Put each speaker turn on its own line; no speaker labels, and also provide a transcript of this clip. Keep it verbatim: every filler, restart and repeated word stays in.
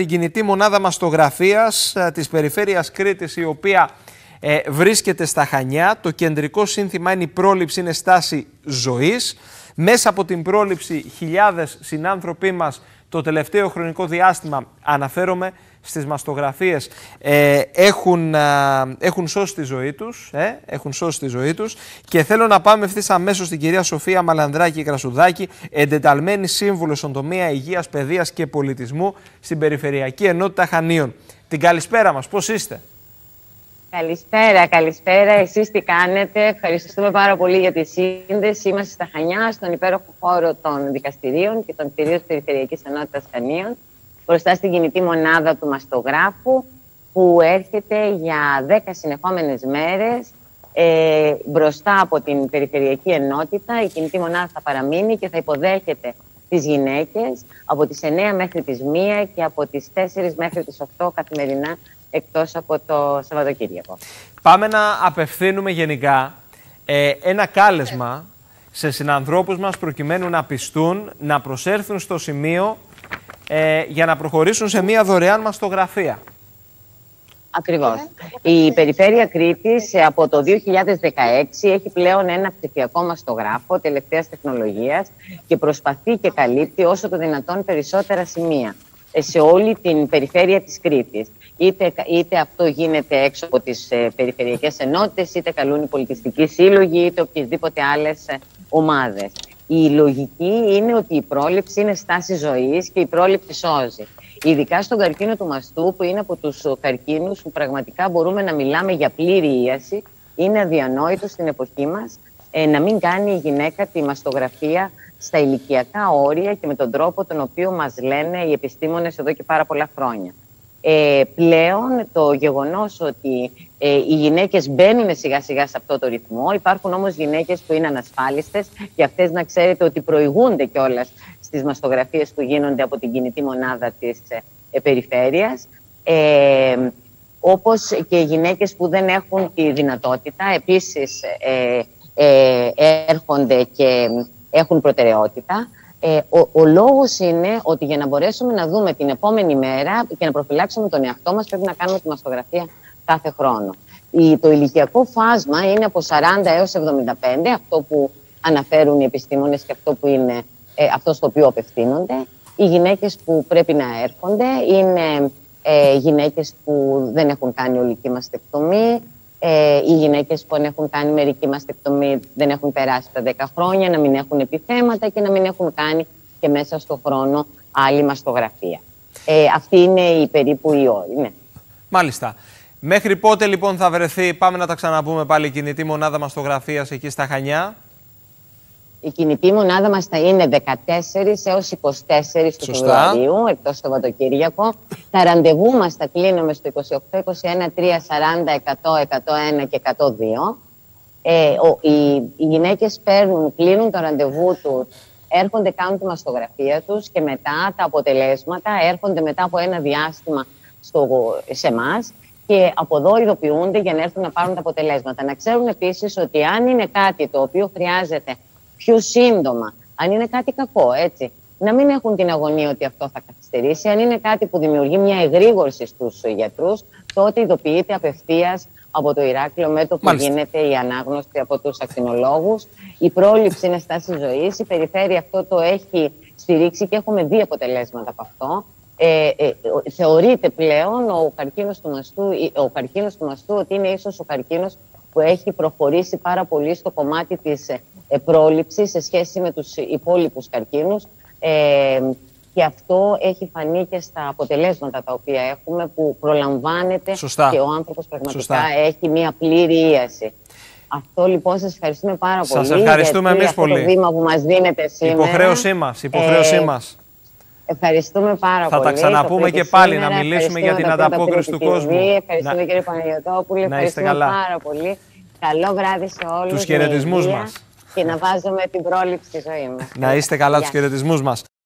την κινητή μονάδα μαστογραφίας της περιφέρειας Κρήτης, η οποία ε, βρίσκεται στα Χανιά. Το κεντρικό σύνθημα είναι η πρόληψη είναι στάση ζωής. Μέσα από την πρόληψη χιλιάδες συνάνθρωποι μας το τελευταίο χρονικό διάστημα, αναφέρομαι στις μαστογραφίες, ε, έχουν, α, έχουν σώσει τη ζωή τους, ε, έχουν σώσει τη ζωή τους και θέλω να πάμε ευθύς αμέσως στην κυρία Σοφία Μαλανδράκη Κρασουδάκη, εντεταλμένη σύμβουλο στον τομέα υγείας, παιδείας και πολιτισμού στην Περιφερειακή Ενότητα Χανίων. Την καλησπέρα μας, πώς είστε?
Καλησπέρα, καλησπέρα. Εσείς τι κάνετε? Ευχαριστούμε πάρα πολύ για τη σύνδεση. Είμαστε στα Χανιά, στον υπέροχο χώρο των δικαστηρίων και των κτηρίων της Περιφερειακής Ενότητας Χανίων, μπροστά στην κινητή μονάδα του μαστογράφου, που έρχεται για δέκα συνεχόμενες μέρες ε, μπροστά από την Περιφερειακή Ενότητα. Η κινητή μονάδα θα παραμείνει και θα υποδέχεται τις γυναίκες από τις εννιά μέχρι τις μία και από τις τέσσερις μέχρι τις οκτώ καθημερινά, εκτός από το Σαββατοκύριακο.
Πάμε να απευθύνουμε γενικά ε, ένα κάλεσμα σε συνανθρώπους μας προκειμένου να πιστούν, να προσέλθουν στο σημείο ε, για να προχωρήσουν σε μία δωρεάν μαστογραφία.
Ακριβώς. Η Περιφέρεια Κρήτης από το δύο χιλιάδες δεκαέξι έχει πλέον ένα ψηφιακό μαστογράφο τελευταίας τεχνολογίας και προσπαθεί και καλύπτει όσο το δυνατόν περισσότερα σημεία σε όλη την περιφέρεια της Κρήτης. Είτε, είτε αυτό γίνεται έξω από τις ε, περιφερειακές ενότητες, είτε καλούν οι πολιτιστικοί σύλλογοι, είτε οποιασδήποτε άλλες ε, ομάδες. Η λογική είναι ότι η πρόληψη είναι στάση ζωής και η πρόληψη σώζει. Ειδικά στον καρκίνο του μαστού, που είναι από τους καρκίνους που πραγματικά μπορούμε να μιλάμε για πλήρη ίαση, είναι αδιανόητο στην εποχή μας ε, να μην κάνει η γυναίκα τη μαστογραφία στα ηλικιακά όρια και με τον τρόπο τον οποίο μας λένε οι επιστήμονες εδώ και πάρα πολλά χρόνια. Ε, πλέον το γεγονός ότι ε, οι γυναίκες μπαίνουν σιγά σιγά σε αυτό το ρυθμό, υπάρχουν όμως γυναίκες που είναι ανασφάλιστες και αυτές να ξέρετε ότι προηγούνται κιόλας στις μαστογραφίες που γίνονται από την κινητή μονάδα της ε, περιφέρειας, ε, όπως και οι γυναίκες που δεν έχουν τη δυνατότητα επίσης ε, ε, έρχονται και έχουν προτεραιότητα. Ε, ο, ο λόγος είναι ότι για να μπορέσουμε να δούμε την επόμενη μέρα και να προφυλάξουμε τον εαυτό μας, πρέπει να κάνουμε τη μαστογραφία κάθε χρόνο. Η, το ηλικιακό φάσμα είναι από σαράντα έως εβδομήντα πέντε, αυτό που αναφέρουν οι επιστήμονες και αυτό, που είναι, ε, αυτό στο οποίο απευθύνονται. Οι γυναίκες που πρέπει να έρχονται είναι ε, γυναίκες που δεν έχουν κάνει ολική μαστεκτομή, Ε, οι γυναίκες που έχουν κάνει μερική μαστεκτομή δεν έχουν περάσει τα δέκα χρόνια, να μην έχουν επιθέματα και να μην έχουν κάνει και μέσα στο χρόνο άλλη μαστογραφία. Ε, αυτή είναι η περίπου η όρη. Ναι.
Μάλιστα. Μέχρι πότε λοιπόν θα βρεθεί, πάμε να τα ξαναπούμε πάλι, η κινητή μονάδα μαστογραφίας εκεί στα Χανιά?
Η κινητή μονάδα μας θα είναι δεκατέσσερις έως εικοσιτέσσερις του Φεβρουαρίου, εκτός το Σαββατοκύριακο. Τα ραντεβού μας θα κλείνουμε στο είκοσι οκτώ, είκοσι ένα, τρία, σαράντα, εκατό, εκατό ένα και εκατό δύο. Ε, ο, οι, οι γυναίκες παίρνουν, κλείνουν το ραντεβού τους, έρχονται, κάνουν τη μαστογραφία τους και μετά τα αποτελέσματα έρχονται μετά από ένα διάστημα στο, σε εμάς και από εδώ ειδοποιούνται για να έρθουν να πάρουν τα αποτελέσματα. Να ξέρουν επίσης ότι αν είναι κάτι το οποίο χρειάζεται πιο σύντομα, αν είναι κάτι κακό, έτσι, να μην έχουν την αγωνία ότι αυτό θα καθυστερήσει. Αν είναι κάτι που δημιουργεί μια εγρήγορση στους γιατρούς, τότε ειδοποιείται απευθείας από το Ηράκλειο με το που Μάλιστα. γίνεται η ανάγνωση από τους ακτινολόγους. Η πρόληψη είναι στάση ζωής. Η περιφέρεια αυτό το έχει στηρίξει και έχουμε δει αποτελέσματα από αυτό. Ε, ε, θεωρείται πλέον ο καρκίνος του μαστού, ο καρκίνος του μαστού ότι είναι ίσως ο καρκίνος που έχει προχωρήσει πάρα πολύ στο κομμάτι της ε, πρόληψης σε σχέση με τους υπόλοιπους καρκίνους. Ε, και αυτό έχει φανεί και στα αποτελέσματα τα οποία έχουμε, που προλαμβάνεται Σωστά. και ο άνθρωπος πραγματικά Σωστά. έχει μια πλήρη ίαση. Αυτό λοιπόν σας ευχαριστούμε πάρα πολύ.
Σας ευχαριστούμε εμείς
αυτό
πολύ.
Το βήμα που μας δίνετε σήμερα.
Υποχρέωσή μας. Υποχρέωσή
ε,
μας.
Ευχαριστούμε πάρα
Θα
πολύ.
τα ξαναπούμε και πάλι να μιλήσουμε για την ανταπόκριση του κόσμου.
Ευχαριστούμε να... κύριε Παναγιωτόπουλε. Ευχαριστούμε καλά. πάρα πολύ. Καλό βράδυ σε όλους.
Τους χαιρετισμούς μας.
Και να βάζουμε την πρόληψη στη ζωή μας.
Να είστε καλά, τους χαιρετισμούς μας.